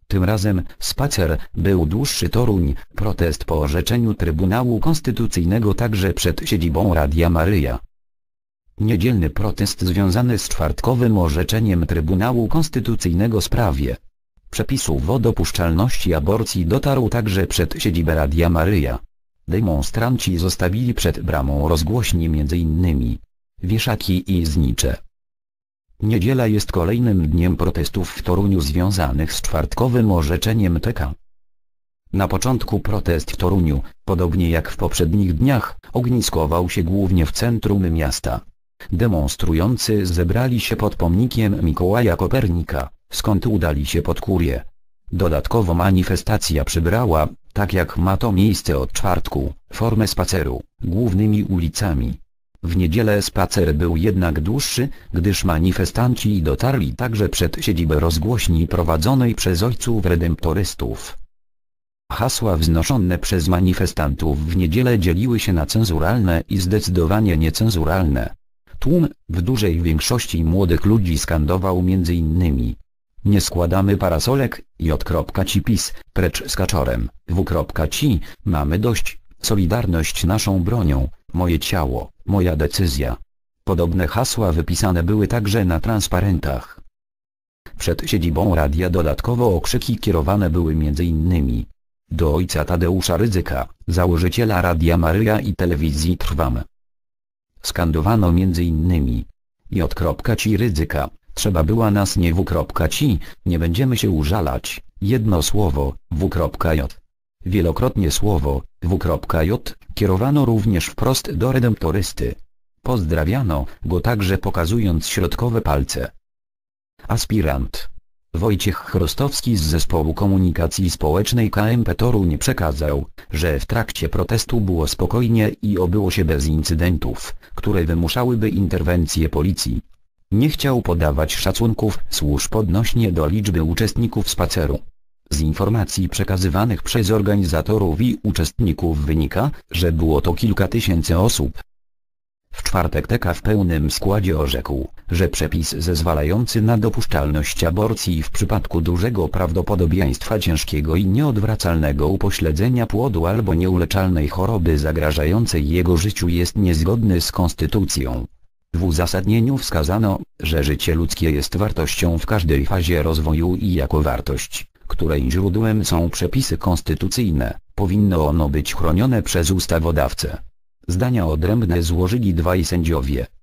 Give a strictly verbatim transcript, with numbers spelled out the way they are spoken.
Tym razem spacer był dłuższy. Toruń, protest po orzeczeniu Trybunału Konstytucyjnego także przed siedzibą Radia Maryja. Niedzielny protest związany z czwartkowym orzeczeniem Trybunału Konstytucyjnego w sprawie przepisów o dopuszczalności aborcji dotarł także przed siedzibę Radia Maryja. Demonstranci zostawili przed bramą rozgłośni między innymi wieszaki i znicze. Niedziela jest kolejnym dniem protestów w Toruniu związanych z czwartkowym orzeczeniem T K. Na początku protest w Toruniu, podobnie jak w poprzednich dniach, ogniskował się głównie w centrum miasta. Demonstrujący zebrali się pod pomnikiem Mikołaja Kopernika, skąd udali się pod Kurię. Dodatkowo manifestacja przybrała, tak jak ma to miejsce od czwartku, formę spaceru, głównymi ulicami. W niedzielę spacer był jednak dłuższy, gdyż manifestanci dotarli także przed siedzibę rozgłośni prowadzonej przez ojców redemptorystów. Hasła wznoszone przez manifestantów w niedzielę dzieliły się na cenzuralne i zdecydowanie niecenzuralne. Tłum, w dużej większości młodych ludzi, skandował między innymi: nie składamy parasolek, J.ci PiS, precz z kaczorem, W.ci, mamy dość, Solidarność naszą bronią, moje ciało, moja decyzja. Podobne hasła wypisane były także na transparentach. Przed siedzibą radia dodatkowo okrzyki kierowane były między innymi do ojca Tadeusza Rydzyka, założyciela Radia Maryja i telewizji Trwam. Skandowano między innymi: J.ci Rydzyka, trzeba była nas, nie W.ci, nie będziemy się użalać, jedno słowo, W.j. Wielokrotnie słowo, W.j, kierowano również wprost do redemptorysty. Pozdrawiano go także pokazując środkowe palce. Aspirant Wojciech Chrostowski z Zespołu Komunikacji Społecznej K M P Toruń przekazał, że w trakcie protestu było spokojnie i obyło się bez incydentów, które wymuszałyby interwencję policji. Nie chciał podawać szacunków służb odnośnie do liczby uczestników spaceru. Z informacji przekazywanych przez organizatorów i uczestników wynika, że było to kilka tysięcy osób. W czwartek T K w pełnym składzie orzekł, że przepis zezwalający na dopuszczalność aborcji w przypadku dużego prawdopodobieństwa ciężkiego i nieodwracalnego upośledzenia płodu albo nieuleczalnej choroby zagrażającej jego życiu jest niezgodny z konstytucją. W uzasadnieniu wskazano, że życie ludzkie jest wartością w każdej fazie rozwoju i jako wartość, której źródłem są przepisy konstytucyjne, powinno ono być chronione przez ustawodawcę. Zdania odrębne złożyli dwaj sędziowie.